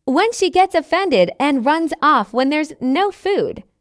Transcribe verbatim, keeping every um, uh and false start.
When she gets offended and runs off when there's no food.